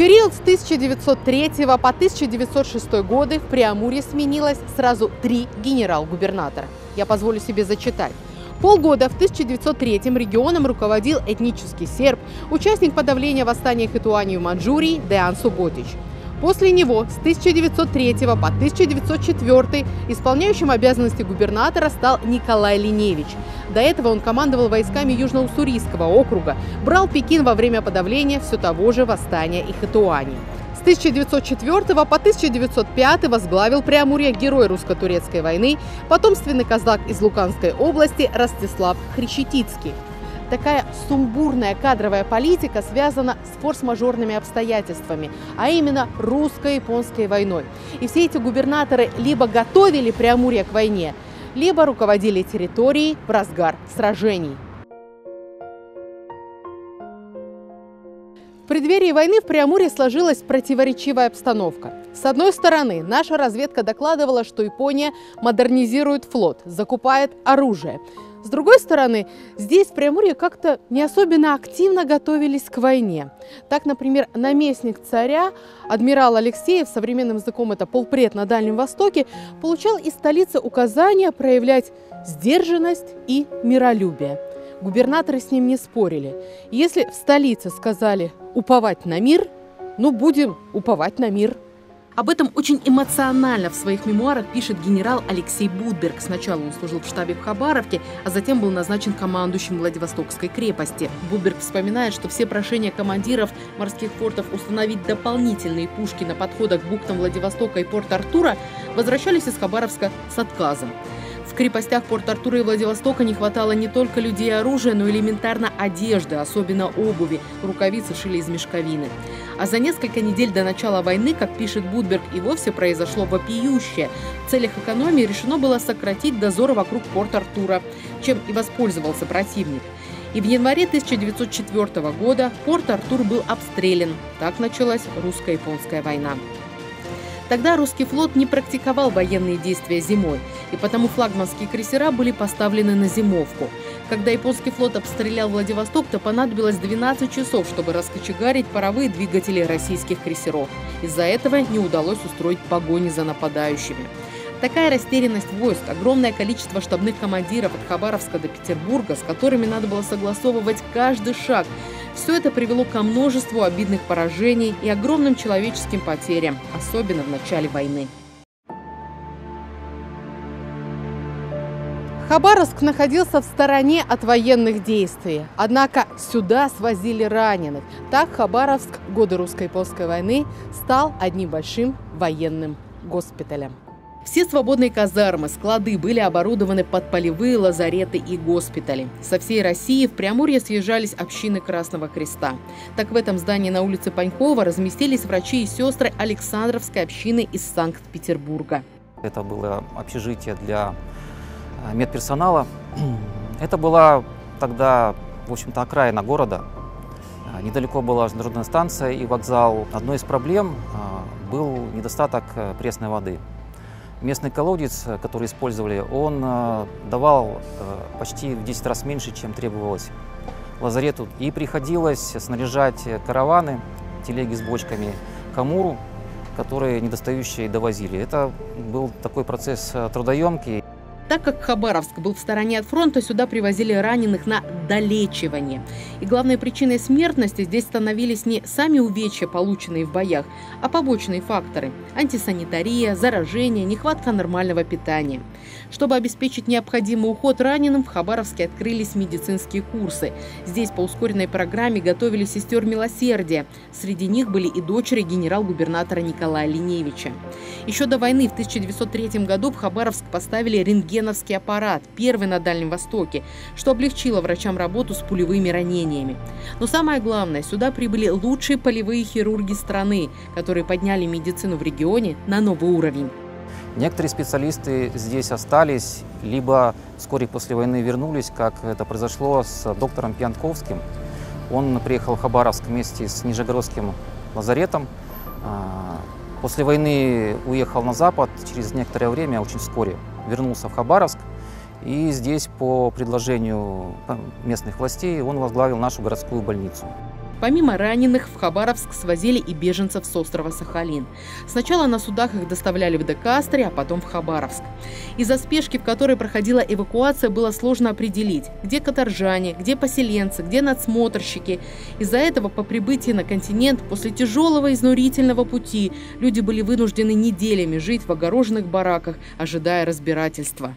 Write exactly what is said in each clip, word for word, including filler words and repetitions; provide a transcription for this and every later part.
период с тысяча девятьсот третьего по тысяча девятьсот шестой годы в Преамурье сменилось сразу три генерал-губернатора. Я позволю себе зачитать. Полгода в тысяча девятьсот третьем регионом руководил этнический серб, участник подавления восстания Хетуани в Маньчжурии Деян Суботич. После него с тысяча девятьсот третьего по тысяча девятьсот четвёртый исполняющим обязанности губернатора стал Николай Линевич. До этого он командовал войсками Южно-Уссурийского округа, брал Пекин во время подавления все того же восстания Ихэтуани. С тысяча девятьсот четвёртого по тысяча девятьсот пятый возглавил Преамурье герой русско-турецкой войны, потомственный казак из Луганской области Ростислав Хрещетицкий. Такая сумбурная кадровая политика связана с форс-мажорными обстоятельствами, а именно русско-японской войной. И все эти губернаторы либо готовили Преамурье к войне, либо руководили территорией в разгар сражений. В преддверии войны в Преамурье сложилась противоречивая обстановка. С одной стороны, наша разведка докладывала, что Япония модернизирует флот, закупает оружие. С другой стороны, здесь, в Преамурье, как-то не особенно активно готовились к войне. Так, например, наместник царя, адмирал Алексеев, современным языком это полпред на Дальнем Востоке, получал из столицы указания проявлять сдержанность и миролюбие. Губернаторы с ним не спорили. Если в столице сказали уповать на мир, ну будем уповать на мир. Об этом очень эмоционально в своих мемуарах пишет генерал Алексей Будберг. Сначала он служил в штабе в Хабаровке, а затем был назначен командующим Владивостокской крепости. Будберг вспоминает, что все прошения командиров морских фортов установить дополнительные пушки на подходах к бухтам Владивостока и Порт-Артура возвращались из Хабаровска с отказом. В крепостях Порт-Артура и Владивостока не хватало не только людей и оружия, но и элементарно одежды, особенно обуви, рукавицы шили из мешковины. А за несколько недель до начала войны, как пишет Будберг, и вовсе произошло вопиющее. В целях экономии решено было сократить дозоры вокруг Порт-Артура, чем и воспользовался противник. И в январе тысяча девятьсот четвёртого года Порт-Артур был обстрелян. Так началась русско-японская война. Тогда русский флот не практиковал военные действия зимой, и потому флагманские крейсера были поставлены на зимовку. Когда японский флот обстрелял Владивосток, то понадобилось двенадцать часов, чтобы раскочегарить паровые двигатели российских крейсеров. Из-за этого не удалось устроить погони за нападающими. Такая растерянность войск, огромное количество штабных командиров от Хабаровска до Петербурга, с которыми надо было согласовывать каждый шаг, все это привело ко множеству обидных поражений и огромным человеческим потерям, особенно в начале войны. Хабаровск находился в стороне от военных действий, однако сюда свозили раненых. Так Хабаровск в годы русско-японской войны стал одним большим военным госпиталем. Все свободные казармы, склады были оборудованы под полевые лазареты и госпитали. Со всей России в Преамурье съезжались общины Красного Креста. Так в этом здании на улице Панькова разместились врачи и сестры Александровской общины из Санкт-Петербурга. Это было общежитие для медперсонала. Это была тогда, в общем-то, окраина города. Недалеко была железнодорожная станция и вокзал. Одной из проблем был недостаток пресной воды. Местный колодец, который использовали, он давал почти в десять раз меньше, чем требовалось лазарету. И приходилось снаряжать караваны, телеги с бочками к Амуру, которые недостающие довозили. Это был такой процесс трудоемкий. Так как Хабаровск был в стороне от фронта, сюда привозили раненых на долечивание. И главной причиной смертности здесь становились не сами увечья, полученные в боях, а побочные факторы – антисанитария, заражение, нехватка нормального питания. Чтобы обеспечить необходимый уход раненым, в Хабаровске открылись медицинские курсы. Здесь по ускоренной программе готовили сестер милосердия. Среди них были и дочери генерал-губернатора Николая Линевича. Еще до войны в тысяча девятьсот третьем году в Хабаровск поставили рентгеновский аппарат, первый на Дальнем Востоке, что облегчило врачам работу с пулевыми ранениями. Но самое главное, сюда прибыли лучшие полевые хирурги страны, которые подняли медицину в регионе на новый уровень. Некоторые специалисты здесь остались, либо вскоре после войны вернулись, как это произошло с доктором Пьянковским. Он приехал в Хабаровск вместе с Нижегородским лазаретом. После войны уехал на Запад, через некоторое время, очень вскоре, вернулся в Хабаровск. И здесь, по предложению местных властей, он возглавил нашу городскую больницу. Помимо раненых, в Хабаровск свозили и беженцев с острова Сахалин. Сначала на судах их доставляли в Декастре, а потом в Хабаровск. Из-за спешки, в которой проходила эвакуация, было сложно определить, где каторжане, где поселенцы, где надсмотрщики. Из-за этого по прибытии на континент после тяжелого изнурительного пути люди были вынуждены неделями жить в огороженных бараках, ожидая разбирательства.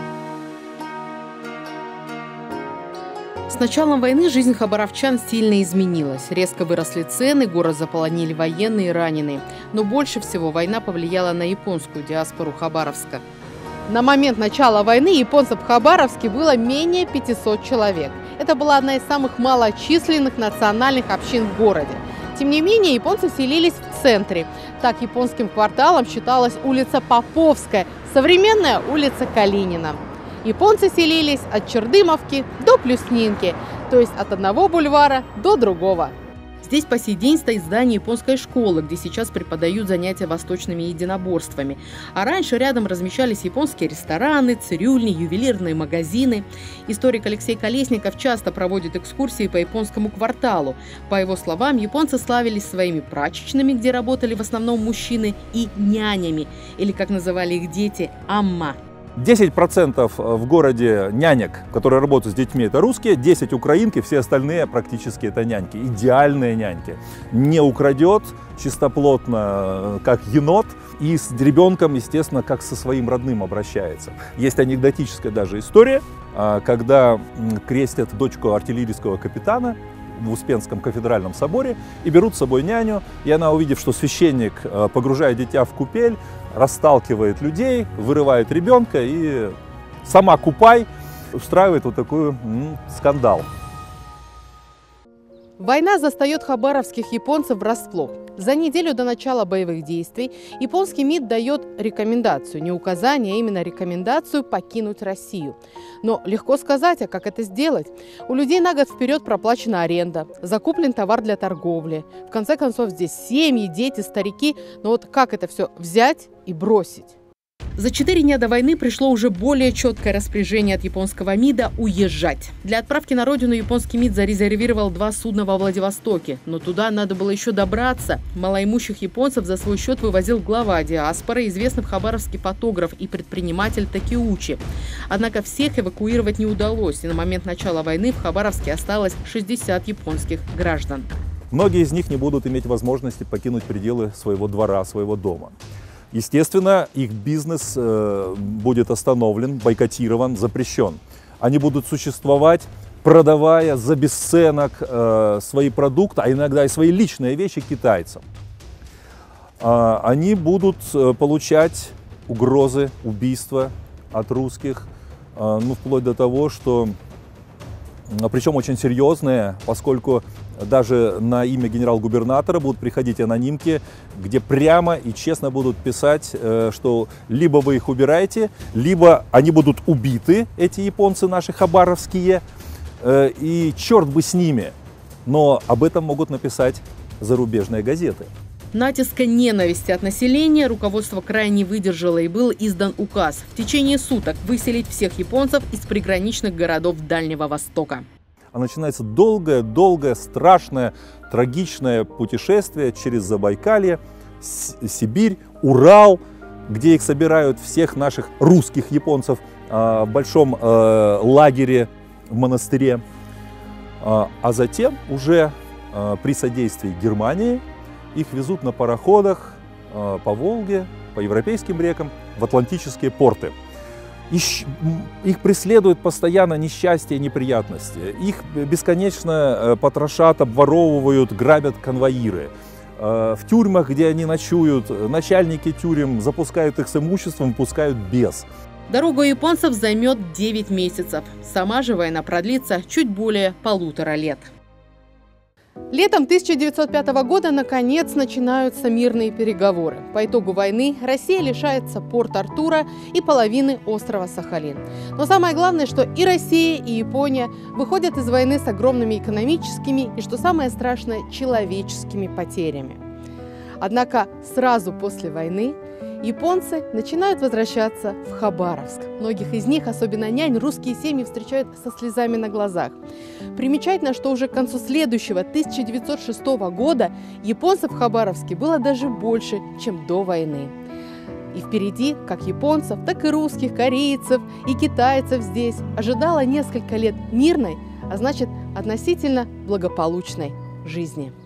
С началом войны жизнь хабаровчан сильно изменилась. Резко выросли цены, город заполонили военные и раненые. Но больше всего война повлияла на японскую диаспору Хабаровска. На момент начала войны японцев в Хабаровске было менее пятисот человек. Это была одна из самых малочисленных национальных общин в городе. Тем не менее, японцы селились в центре. Так японским кварталом считалась улица Поповская, современная улица Калинина. Японцы селились от Чердымовки до Плюснинки, то есть от одного бульвара до другого. Здесь по сей день стоит здание японской школы, где сейчас преподают занятия восточными единоборствами. А раньше рядом размещались японские рестораны, цирюльни, ювелирные магазины. Историк Алексей Колесников часто проводит экскурсии по японскому кварталу. По его словам, японцы славились своими прачечными, где работали в основном мужчины, и нянями, или, как называли их дети, амма. десять процентов в городе нянек, которые работают с детьми, это русские, десять украинки, все остальные практически это няньки, идеальные няньки. Не украдет, чистоплотно, как енот, и с ребенком, естественно, как со своим родным обращается. Есть анекдотическая даже история, когда крестят дочку артиллерийского капитана в Успенском кафедральном соборе и берут с собой няню, и она, увидев, что священник погружает дитя в купель, расталкивает людей, вырывает ребенка и сама Купай устраивает вот такой м, скандал. Война застает хабаровских японцев врасплох. За неделю до начала боевых действий японский МИД дает рекомендацию, не указание, а именно рекомендацию покинуть Россию. Но легко сказать, а как это сделать? У людей на год вперед проплачена аренда, закуплен товар для торговли. В конце концов, здесь семьи, дети, старики. Но вот как это все взять и бросить? За четыре дня до войны пришло уже более четкое распоряжение от японского МИДа уезжать. Для отправки на родину японский МИД зарезервировал два судна во Владивостоке. Но туда надо было еще добраться. Малоимущих японцев за свой счет вывозил глава диаспоры, известный в Хабаровске фотограф и предприниматель Такеучи. Однако всех эвакуировать не удалось. И на момент начала войны в Хабаровске осталось шестьдесят японских граждан. Многие из них не будут иметь возможности покинуть пределы своего двора, своего дома. Естественно, их бизнес э, будет остановлен, бойкотирован, запрещен. Они будут существовать, продавая за бесценок э, свои продукты, а иногда и свои личные вещи китайцам. Э, они будут э, получать угрозы, убийства от русских, э, ну, вплоть до того, что, э, причем очень серьезные, поскольку даже на имя генерал-губернатора будут приходить анонимки, где прямо и честно будут писать, что либо вы их убираете, либо они будут убиты, эти японцы наши хабаровские, и черт бы с ними. Но об этом могут написать зарубежные газеты. Натиска ненависти от населения руководство крайне выдержало, и был издан указ в течение суток выселить всех японцев из приграничных городов Дальнего Востока. А начинается долгое-долгое, страшное, трагичное путешествие через Забайкалье, Сибирь, Урал, где их собирают всех наших русских японцев в большом лагере в монастыре. А затем уже при содействии Германии их везут на пароходах по Волге, по европейским рекам в атлантические порты. Их преследуют постоянно несчастья и неприятности. Их бесконечно потрошат, обворовывают, грабят конвоиры. В тюрьмах, где они ночуют, начальники тюрем запускают их с имуществом, пускают без. Дорога у японцев займет девять месяцев. Сама же война продлится чуть более полутора лет. Летом тысяча девятьсот пятого года наконец начинаются мирные переговоры. По итогу войны Россия лишается Порт-Артура и половины острова Сахалин. Но самое главное, что и Россия, и Япония выходят из войны с огромными экономическими и, что самое страшное, человеческими потерями. Однако сразу после войны японцы начинают возвращаться в Хабаровск. Многих из них, особенно нянь, русские семьи встречают со слезами на глазах. Примечательно, что уже к концу следующего, тысяча девятьсот шестого года, японцев в Хабаровске было даже больше, чем до войны. И впереди, как японцев, так и русских, корейцев и китайцев здесь ожидало несколько лет мирной, а значит, относительно благополучной жизни.